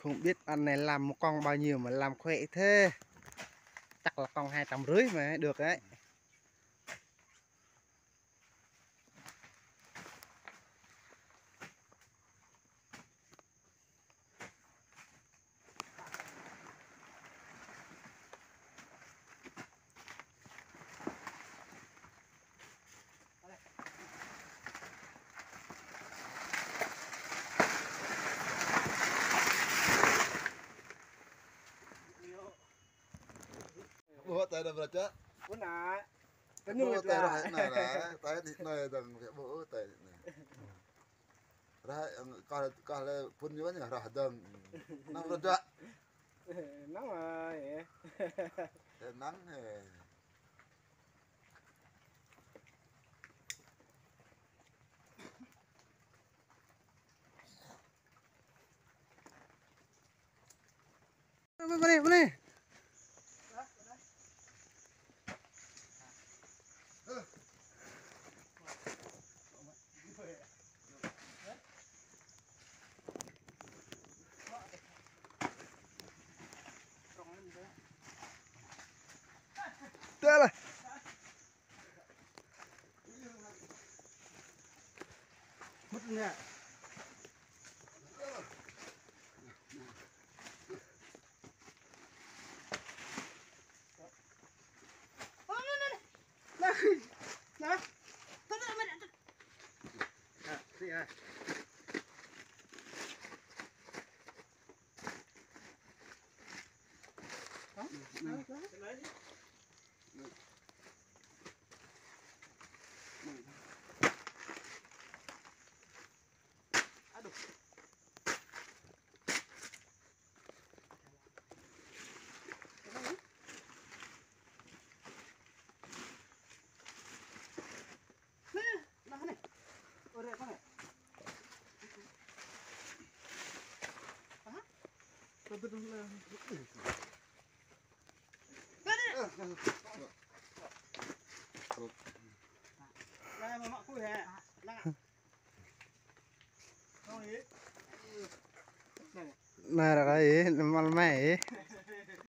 Không biết ăn này làm một con bao nhiêu mà làm khỏe thế. Chắc là con 250 mà được đấy. Bố tay đâu chứ? Bố nà. Cái Bố nuôi tay là này là tay thịt này đừng phải bố tay này. Ra coi là phun nhớ nhỉ ra đừng. Nó rồi chứ. nóng rồi. Nắng thì Bên này. Thế là mất nè. Nè. Gì à? Này là cái gì? Mal mày.